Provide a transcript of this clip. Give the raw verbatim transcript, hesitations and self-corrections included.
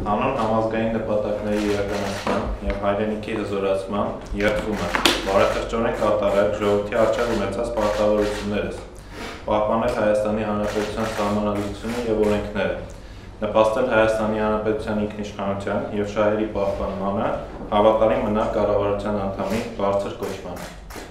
հանուն համազգային նպատակների իրականացման և հայրենիքի հզորացման երդվում եմ բարեխղճորեն կատարել ժողովրդի առջև ունեցած պարտավորություններս, պահպանել Հայաստանի Հանրապետության սահմանադրությունը և օրենքները, նպաստել Հայաստանի Հանրապետության ինքնիշխանության և շահերի պահպանմանը, հավատարիմ մնալ կառավարության անդամի բարձր կոչմանը։